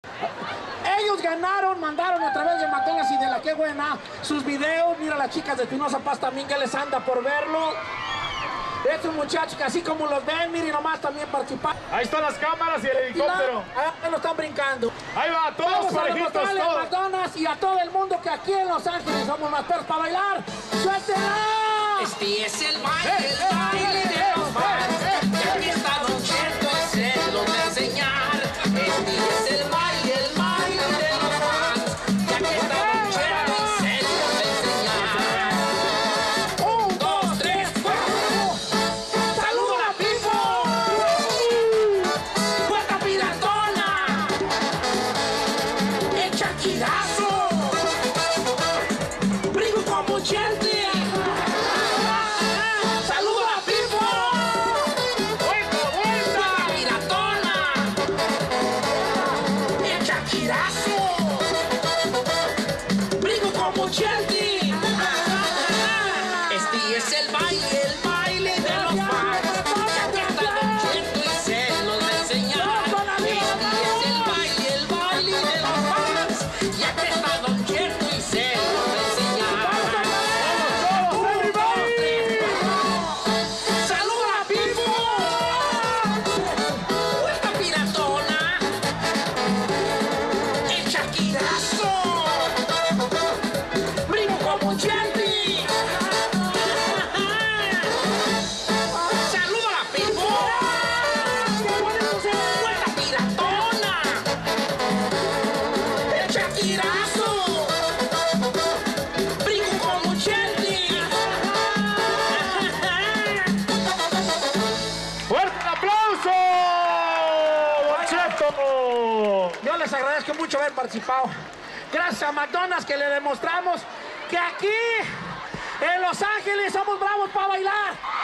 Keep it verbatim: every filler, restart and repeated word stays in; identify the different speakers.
Speaker 1: Ellos ganaron, mandaron a través de McDonald's y de la que buena sus videos. Mira las chicas de Espinosa Paz también que les anda por verlo. Estos muchachos que así como los ven, miren nomás también participar.
Speaker 2: Ahí están las cámaras y el helicóptero.
Speaker 1: Ahí lo están brincando.
Speaker 2: Ahí va, todos
Speaker 1: Vamos
Speaker 2: parejitos,
Speaker 1: a demostrarle a
Speaker 2: todos.
Speaker 1: McDonald's y a todo el mundo que aquí en Los Ángeles somos más perros para bailar. ¡Suéltela!
Speaker 3: Este es el baile, el baile de los fans. Y aquí está Don Cheto, se los va a enseñar. Este es el baile, el baile de los fans. Y aquí está Don Cheto y se los va a enseñar. Un, dos, tres, cuatro. ¡Saludo a la people! ¡Puerta piratona! ¡El Shakirazo! ¡Brinco como Chente! Este es el baile, el baile de los fans. Ya que está Don Cheto y se los va a enseñar. Este es el baile, el baile de los fans. Ya que está Don Cheto y se los va a enseñar. ¡Saludos a la people! ¡Puerta piratona! ¡El Shakirazo! ¡Brinco como Chente!
Speaker 1: Yo les agradezco mucho haber participado. Gracias a McDonald's que le demostramos que aquí en Los Ángeles somos bravos para bailar.